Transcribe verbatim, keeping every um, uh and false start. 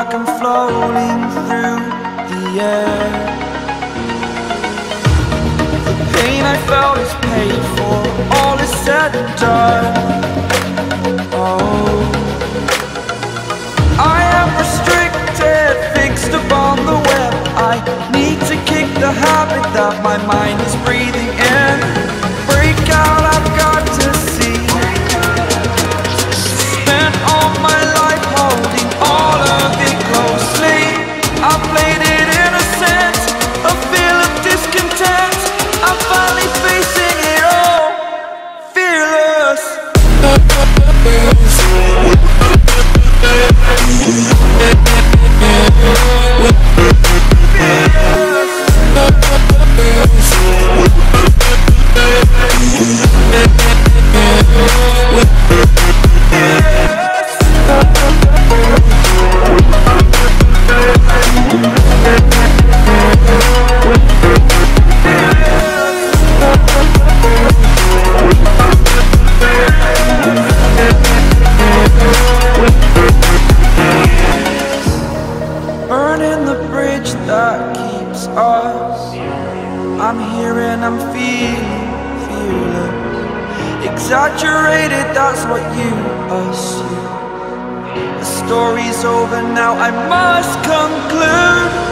like I'm floating through the air. The pain I felt is paid for, all is said and done. Oh, I am restricted, fixed upon the web. I need to kick the habit that my mind is breathing in. Break out, I've got to see. Spent all my life holding all of it closely. I played it innocent, a feel of discontent. I'm finally facing it all, fearless. Burning the bridge that keeps us. I'm here and I'm feeling fearless. Exaggerated, that's what you assume. The story's over now, I must conclude.